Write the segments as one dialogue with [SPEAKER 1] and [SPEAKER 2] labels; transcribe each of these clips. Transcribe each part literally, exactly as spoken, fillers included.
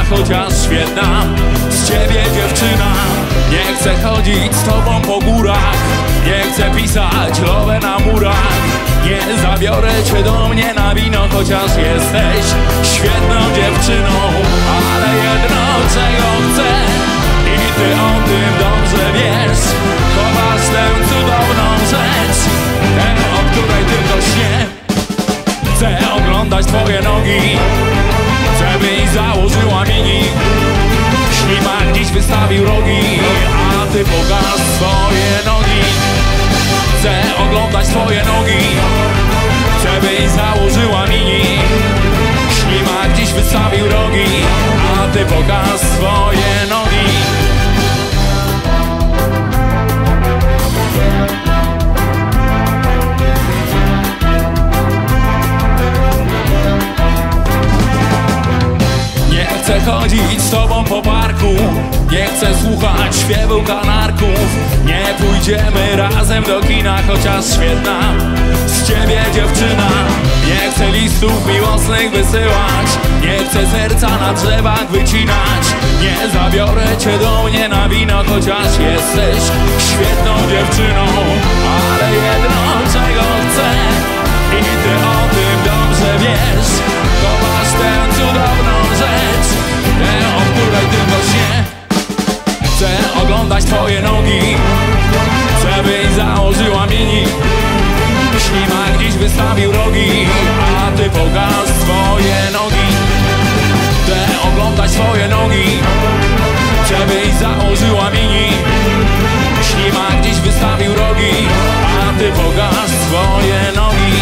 [SPEAKER 1] chociaż świetna. Z ciebie dziewczyna, nie chcę chodzić z tobą po górach, nie chcę pisać love na murach. Nie zabiorę cię do mnie na wino, chociaż jesteś świetną dziewczyną. Ale jedno, czego chcę, i ty o tym dobrze wiesz, chowasz tę cudowną rzecz, tę, o której tylko śnię. Chcę oglądać twoje nogi, chcę byś założyła mini, ślimak dziś wystawił rogi, a ty pokaż swoje nogi. Chcę oglądać twoje nogi, chcę byś założyła mini, ślimak dziś wystawił rogi, a ty pokaż swoje nogi. Nie chcę chodzić z tobą po parku, nie chcę słuchać śpiewu kanarków. Nie pójdziemy razem do kina, chociaż świetna z ciebie dziewczyna. Nie chcę listów miłosnych wysyłać, nie chcę serca na drzewach wycinać. Nie zabiorę cię do mnie na wino, chociaż jesteś świetną dziewczyną. Ale jedno, czego chcę, i ty o tym dobrze wiesz, chowasz tę cudowną rzecz, tę, o której tylko śnię. Chcę oglądać twoje nogi, chcę byś założyła mini, ślimak dziś wystawił rogi, a ty pokaż swoje nogi. Chcę oglądać twoje nogi, chcę byś założyła mini, ślimak dziś wystawił rogi, a ty pokaż swoje nogi.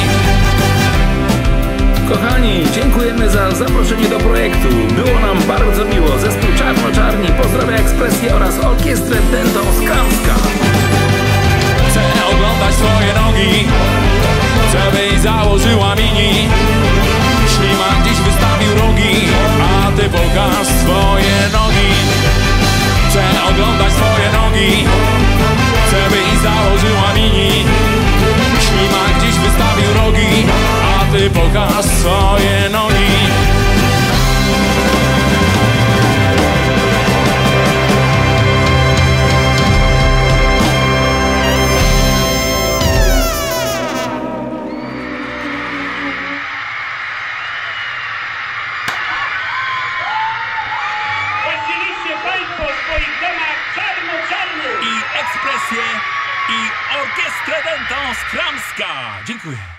[SPEAKER 2] Kochani, dziękujemy za zaproszenie do projektu. Było nam bardzo miło. Zespół Czarno-Czarni pozdrawia Ekspresję oraz Orkiestrę Dętą z Kramska.
[SPEAKER 1] Chcę oglądać twoje nogi, chcę byś założyła mini, ślimak dziś wystawił rogi, a ty pokaż swoje nogi. Chcę oglądać twoje nogi, chcę byś założyła mini, ślimak dziś wystawił rogi, a ty pokaż swoje nogi.
[SPEAKER 3] Oczywiście Państwo w swoich domach czarno-czarnych
[SPEAKER 1] I Ekspresję, i Orkiestrę Dętą z Kramska. Dziękuję.